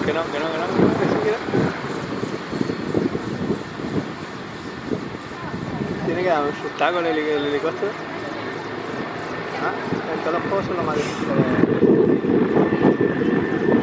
Que no, que sí quiere. Tiene que dar un sustaco el helicóptero. Ah, en todos los juegos son lo más difícil.